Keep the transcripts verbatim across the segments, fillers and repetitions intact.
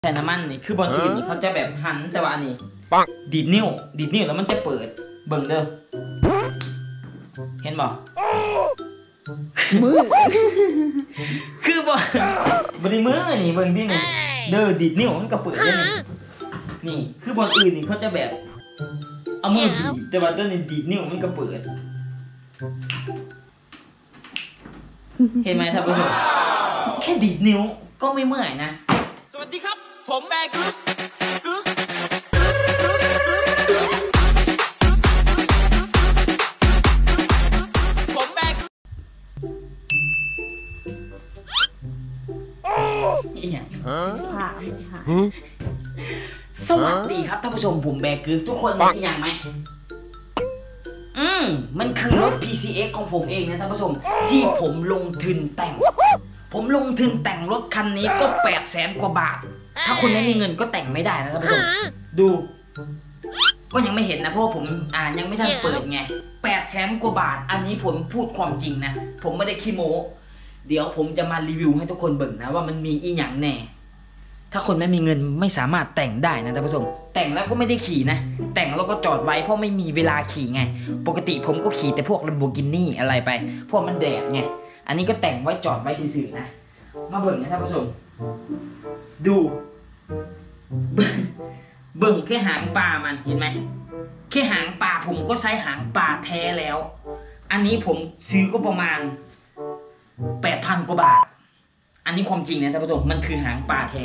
แทนน้ำมันนี่คือบอลอื่นนี่เขาจะแบบหันแต่ว่าอันนี้ดีดนิ้วดีดนิ้วแล้วมันจะเปิดเบิ่งเด้อเห็นบ่มือคือบอลบอลมือนี่เบิ่งที่นี่เด้อดีดนิ้วมันก็เปิดได้นี่นี่คือบอลอื่นนี่เขาจะแบบเอามือดีดแต่ว่าตัวนี้ดีดนิ้วมันก็เปิดเห็นไหมท่านผู้ชมแค่ดีดนิ้วก็ไม่เมื่อยนะสวัสดีครับผมแบกึ๊กกึ๊กผมแบกอีหยังค่ะสวัสดีครับท่านผู้ชมผมแบกึ๊กทุกคนมีอีหยังไหมอืมมันคือรถ พี ซี เอ็กซ์ ของผมเองนะท่านผู้ชมที่ผมลงทุนแต่งผมลงทุนแต่งรถคันนี้ก็แปดแสนกว่าบาทถ้าคนไม่มีเงินก็แต่งไม่ได้นะท่านผู้ชมดูก็ยังไม่เห็นนะเพราะผมอ่ายังไม่ทันเปิดไงแปดแสนกว่าบาทอันนี้ผมพูดความจริงนะผมไม่ได้ขี้โม้เดี๋ยวผมจะมารีวิวให้ทุกคนเบิ่งนะว่ามันมีอีหยังแน่ถ้าคนไม่มีเงินไม่สามารถแต่งได้นะท่านผู้ชมแต่งแล้วก็ไม่ได้ขี่นะแต่งแล้วก็จอดไว้เพราะไม่มีเวลาขี่ไงปกติผมก็ขี่แต่พวก Lamborghini อะไรไปพวกมันแดดไงอันนี้ก็แต่งไว้จอดไว้ซื่อๆนะมาเบิ่งนะท่านผู้ชมดูเบิ่งแค่หางปลามันเห็นไหมแค่หางปลาผมก็ใช้หางปลาแท้แล้วอันนี้ผมซื้อก็ประมาณแปดพันกว่าบาทอันนี้ความจริงนะท่านผู้ชมมันคือหางปลาแท้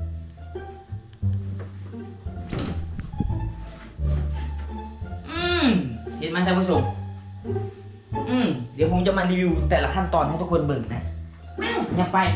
อืมเห็นไหมท่านผู้ชมอืมเดี๋ยวผมจะมารีวิวแต่ละขั้นตอนให้ทุกคนเบิ่งนะอย่าไป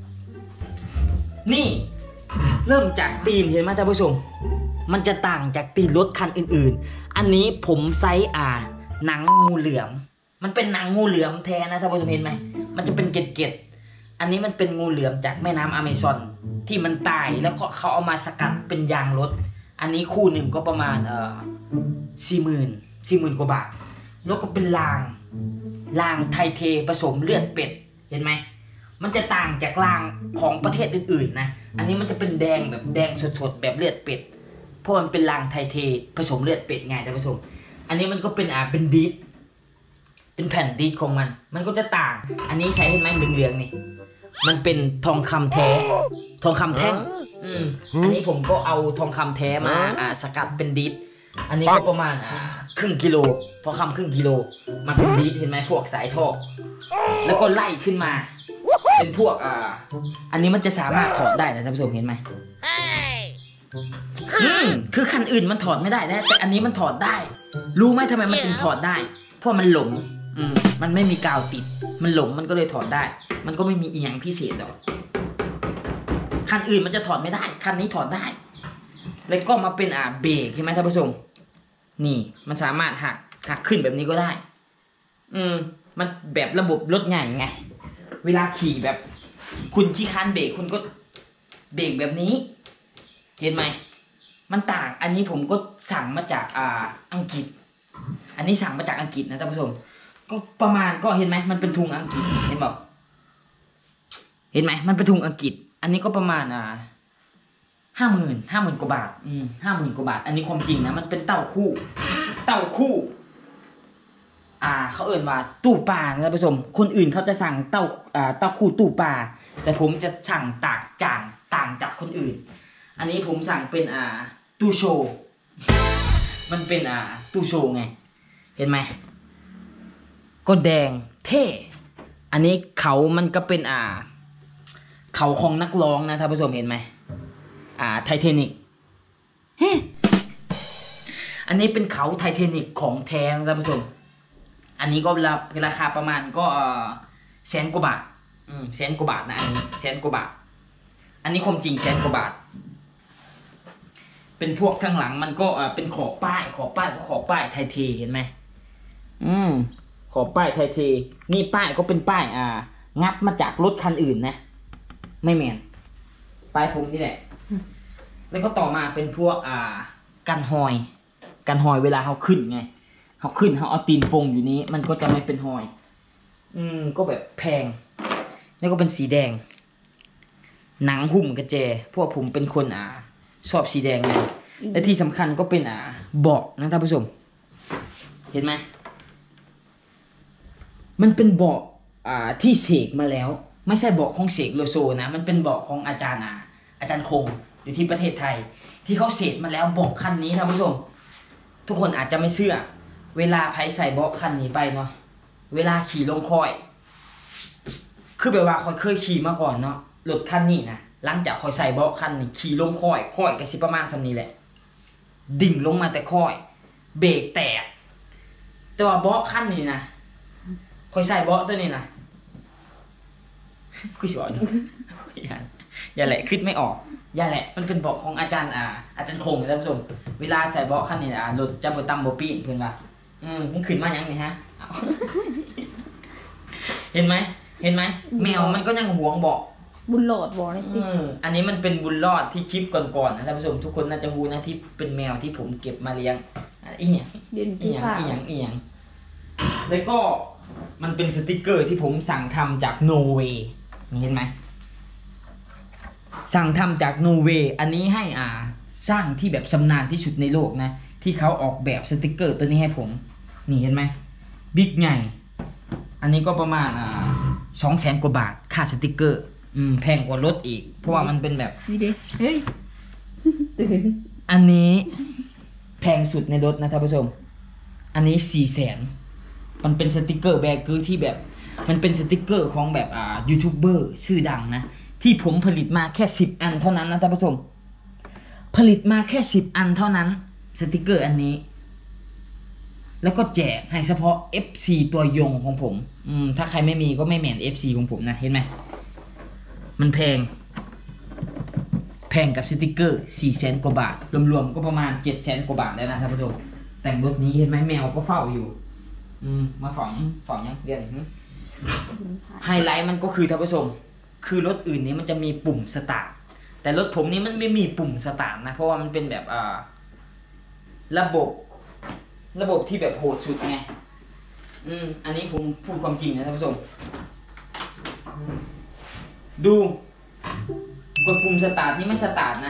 นี่เริ่มจากตีนเห็นไหมท่านผู้ชมมันจะต่างจากตีนรถคันอื่นๆอันนี้ผมไซส์อ่าหนังงูเหลือมมันเป็นหนังงูเหลือมแท้นะท่านผู้ชมเห็นไหมมันจะเป็นเกล็ดๆอันนี้มันเป็นงูเหลือมจากแม่น้ำอเมซอนที่มันตายแล้วเขาเอามาสกัดเป็นยางรถอันนี้คู่หนึ่งก็ประมาณเอ่อสี่หมื่นสี่หมื่นกว่าบาทแล้วก็เป็นรางรางไทเทผสมเลือดเป็ดเห็นไหมมันจะต่างจากรางของประเทศอื่นๆนะอันนี้มันจะเป็นแดงแบบแดงสดๆแบบเลือดเป็ดเพราะมันเป็นรางไทเทผสมเลือดเป็ดไงท่านผู้ชมอันนี้มันก็เป็นอ่าเป็นดีดเป็นแผ่นดีดของมันมันก็จะต่างอันนี้ใช้เห็นไหมเหลืองๆนี่มันเป็นทองคำแท้ทองคำแท่งอืมอันนี้ผมก็เอาทองคำแท้มาอ่าสกัดเป็นดีดอันนี้ก็ประมาณอ่าครึ่งกิโลทองคำครึ่งกิโลมาเป็นดีดเห็นไหมพวกสายท่อแล้วก็ไล่ขึ้นมาเป็นพวกอ่าอันนี้มันจะสามารถถอดได้นะท่านผู้ชมเห็นไหมอืมคือคันอื่นมันถอดไม่ได้นะแต่อันนี้มันถอดได้รู้ไหมทำไมมันจึงถอดได้เพราะมันหลงอืมมันไม่มีกาวติดมันหลงมันก็เลยถอดได้มันก็ไม่มีอีหยังพิเศษหรอกคันอื่นมันจะถอดไม่ได้คันนี้ถอดได้แล้วก็มาเป็นอ่าเบรกเห็นไหมท่านผู้ชมนี่มันสามารถหักหักขึ้นแบบนี้ก็ได้อืมมันแบบระบบรถใหญ่ไงเวลาขี่แบบคุณขี้คันเบรกคุณก็เบรกแบบนี้เห็นไหมมันต่างอันนี้ผมก็สั่งมาจากอ่าอังกฤษอันนี้สั่งมาจากอังกฤษนะท่านผู้ชมก็ประมาณก็เห็นไหมมันเป็นทุงอังกฤษเห็นบอกเห็นไหมมันเป็นทุงอังกฤษอันนี้ก็ประมาณอ่าห้าหมื่นห้าหมื่นกว่าบาทอืมห้าหมื่นกว่าบาทอันนี้ความจริงนะมันเป็นเต้าคู่เต้าคู่อ่าเขาเอ่ยว่าตู้ปลานะท่านผู้ชมคนอื่นเขาจะสั่งเต้าอ่าเต้าคู่ตู้ปลาแต่ผมจะสั่งต่างจางต่างจากคนอื่นอันนี้ผมสั่งเป็นอ่าตู้โชว์มันเป็นอ่าตู้โชว์ไงเห็นไหมก็แดงเท่อันนี้เขามันก็เป็นอ่าเขาของนักร้องนะท่านผู้ชมเห็นไหมอ่าไทเทนิกเฮ้อันนี้เป็นเขาไทเทนิกของแท้นะท่านผู้ชมอันนี้ก็ราคาประมาณก็แสนกว่าบาทอืมแสนกว่าบาทนะอันนี้แสนกว่าบาทอันนี้ความจริงแสนกว่าบาทเป็นพวกข้างหลังมันก็เป็นขอบป้ายขอบป้ายก็ขอบป้ายไทเทเห็นไหมอืมขอบป้ายไทเทนี่ป้ายก็เป็นป้ายอ่างัดมาจากรถคันอื่นนะไม่แมนป้ายผมนี่แหละแล้วก็ต่อมาเป็นพวกอ่ากันหอยกันหอยเวลาเขาขึ้นไงเขาขึ้นเขาเอาตีนปงอยู่นี้มันก็จะไม่เป็นหอยอืมก็แบบแพงแล้วก็เป็นสีแดงหนังหุ้มกระเจพวกผมเป็นคนอ่าชอบสีแดงเลยและที่สำคัญก็เป็นอ่าเบาะนะท่านผู้ชมเห็นไหมมันเป็นเบาะอ่าที่เสกมาแล้วไม่ใช่เบาะของเสกโลโซนะมันเป็นเบาะของอาจารย์อ่าอาจารย์คงอยู่ที่ประเทศไทยที่เขาเสกมาแล้วเบาะคันนี้ท่านผู้ชมทุกคนอาจจะไม่เชื่อเวลาไผใส่เบาะคันนี้ไปเนาะเวลาขี่ลงคอยคือแบบว่าคอยเคยขี่มาก่อนเนาะรถคันนี้นะหลังจากคอยใส่เบาะคันนี้ขี่ลงคอยคอยก็สิประมาณสักนี้แหละดิ่งลงมาแต่คอยเบรกแตกแต่ว่าเบาะคันนี้นะคอยใส่เบาะตัวนี้นะกูสิบอกอย่าอย่าแหละคิดไม่ออกอย่าแหละมันเป็นเบาะของอาจารย์อ่าอาจารย์คงท่านผู้ชมเวลาใส่เบาะคันนี้อ่ารถจะบ่ต่ำบ่ปีนเพิ่นว่าอืมมึงขึ้นมาหยังนี่ฮะเห็นไหมเห็นไหมแมวมันก็ยังหวงเบาะบุญหลอดบอกเลยสิอันนี้มันเป็นบุญรอดที่คลิปก่อนๆนะท่านผู้ชมทุกคนน่าจะรู้นะที่เป็นแมวที่ผมเก็บมาเลี้ยงอีหยังอีหยังอีหยังอีหยังแล้วก็มันเป็นสติกเกอร์ที่ผมสั่งทำจากโนเวย์นี่เห็นไหมสั่งทำจากโนเวย์อันนี้ให้อ่าสร้างที่แบบชำนาญที่สุดในโลกนะที่เขาออกแบบสติกเกอร์ตัวนี้ให้ผมนี่เห็นไหมบิ๊กใหญ่อันนี้ก็ประมาณอ่าสองแสนกว่าบาทค่าสติกเกอร์อืมแพงกว่ารถอีกเพราะว่ามันเป็นแบบนี่ดิเฮ้ยตื่นอันนี้แพงสุดในรถนะท่านผู้ชมอันนี้สี่แสนมันเป็นสติกเกอร์แบกเกอร์ที่แบบมันเป็นสติกเกอร์ของแบบอ่ายูทูบเบอร์ชื่อดังนะที่ผมผลิตมาแค่สิบอันเท่านั้นนะท่านผู้ชมผลิตมาแค่สิบอันเท่านั้นสติกเกอร์อันนี้แล้วก็แจกให้เฉพาะ เอฟ ซี ตัวยงของผมอืมถ้าใครไม่มีก็ไม่แมน เอฟ ซี ของผมนะเห็นไหมมันแพงแพงกับสติกเกอร์สี่แสนกว่าบาทรวมๆก็ประมาณเจ็ดแสนกว่าบาทแล้วนะท่านผู้ชมแต่งรถนี้เห็นไหมแมวก็เฝ้าอยู่อืมมาฝังฝังยังเรียนไฮไลท์มันก็คือท่านผู้ชมคือรถอื่นนี้มันจะมีปุ่มสตาร์ทแต่รถผมนี้มันไม่มีปุ่มสตาร์ทนะเพราะว่ามันเป็นแบบอ่าระบบระบบที่แบบโหดสุดไงอืมอันนี้ผมพูดความจริงนะท่านผู้ชมดูกดปุ่มสตาร์ทนี่ไม่สตาร์ทนะ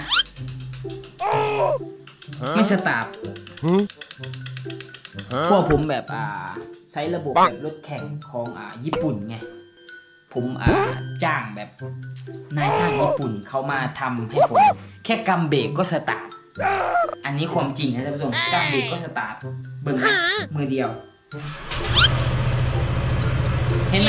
ไม่สตาร์ทพวกผมแบบอ่าใช้ระบบแบบรถแข่งของอ่าญี่ปุ่นไงผมอ่าจ้างแบบนายสร้างญี่ปุ่นเขามาทำให้ผมแค่กำเบรกก็สตาร์ทอันนี้ความจริงนะท่านผู้ชมกำเบรกก็สตาร์ทเบิ่งนะมือเดียวเห็นไหม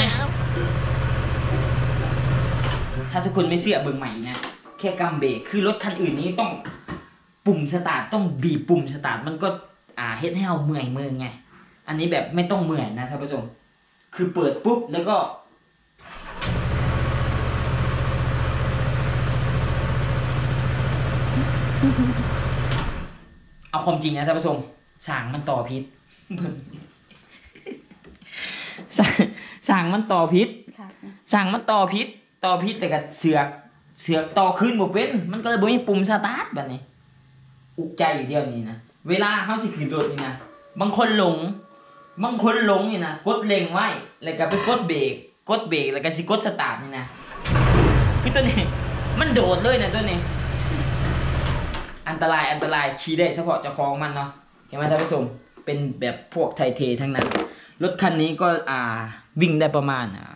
ถ้าทุกคนไม่เชื่อเบิ่งใหม่นะแค่กำเบรกคือรถคันอื่นนี้ต้องปุ่มสตาร์ทต้องบีบปุ่มสตาร์ทมันก็อ่าเฮ็ดให้เราเมื่อยมือไงอันนี้แบบไม่ต้องเมื่อยนะท่านผู้ชมคือเปิดปุ๊บแล้วก็เอาความจริงนะท่านผู้ชมสางมันต่อพิษสางมันต่อพิษสางมันต่อพิษต่อพิษแต่กับเสือกเสือกต่อขึ้นบ่เป็นมันก็เลยบ่มีปุ่มสตาร์ทแบบนี้อุกใจอยู่เดียวนี้นะเวลาเขาสิขึ้นรถนี่นะบางคนหลงบางคนหลงนี่นะกดเล็งไว้แล้วก็ไปกดเบรกกดเบรกแล้วก็สิกดสตาร์ทนี่นะคือตัวนี้มันโดดเลยนะตัวนี้อันตรายอันตรายขี่ได้เฉพาะเจ้าของมันเนาะเห็นไหมท่านผู้ชมเป็นแบบพวกไทเททั้งนั้นรถคันนี้ก็อ่าวิ่งได้ประมาณอ่า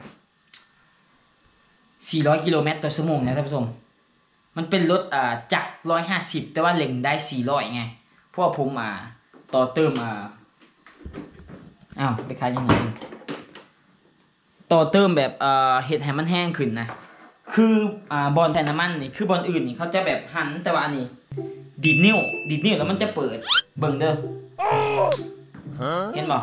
สี่ร้อยกิโลเมตรต่อชั่วโมงนะท่านผู้ชมมันเป็นรถอ่าจักรหนึ่งร้อยห้าสิบแต่ว่าเล็งได้สี่ร้อยไงเพราะว่าผมอ่าต่อเติมอ่าอ้าวไปขายยังไงต่อเติมแบบอ่าเห็ดให้มันแห้งขึ้นนะคืออ่าบอลใส่น้ำมันนี่คือบอลอื่นนี่เขาจะแบบหันแต่ว่าอันนี้ดีดนิ้วดีดนิ้วแล้วมันจะเปิดเบิ่งเด้อเห็นบ่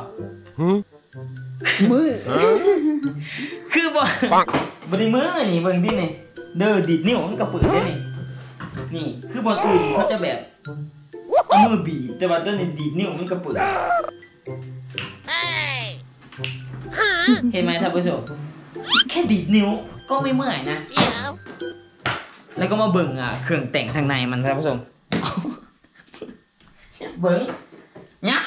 มือคือบ่บ่ได้มือนี่เบิ่งดินี่เด้อดีดนิ้วมันก็เปิดได้นี่นี่คือบอลอื่นเขาจะแบบเอามือบีบแต่ว่าตัวนี้ดีดนิ้วมันก็เปิดเห็นไหมท่านผู้ชมแค่ดีดนิ้วก็ไม่เมื่อยนะแล้วก็มาเบิ่งอ่ะเครื่องแต่งทางในมันท่านผู้ชมเบิ่งยับ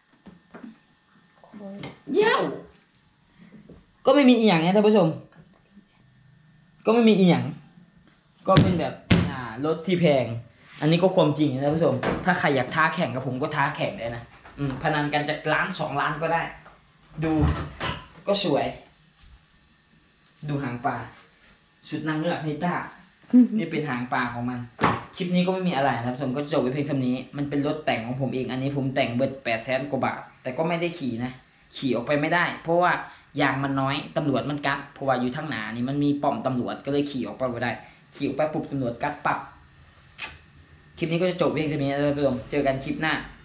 เย้าก็ไม่มีอีหยังนะท่านผู้ชมก็ไม่มีอีหยังก็เป็นแบบอ่ารถที่แพง อันนี้ก็ความจริงนะท่านผู้ชมถ้าใครอยากท้าแข่งกับผมก็ท้าแข่งได้นะอืมพนันกันจากล้านสองล้านก็ได้ ดูก็สวย ดูหางปลาชุดนางเงือกนิต้า นี่เป็นหางปลาของมัน คลิปนี้ก็ไม่มีอะไรนะครับผมก็จบไปเพียงเท่านี้ มันเป็นรถแต่งของผมเอง อันนี้ผมแต่งเบิดแปดแสนกว่าบาท แต่ก็ไม่ได้ขี่นะ ขี่ออกไปไม่ได้ เพราะว่ายางมันน้อย ตำรวจมันกัดเพราะว่าอยู่ทางหนานี่มันมีป้อมตำรวจก็เลยขี่ออกไปไม่ได้ ขี่ออกไปปุ๊บตำรวจกัดปับ คลิปนี้ก็จะจบเพียงเท่านี้นะครับผมเจอกันคลิปหน้า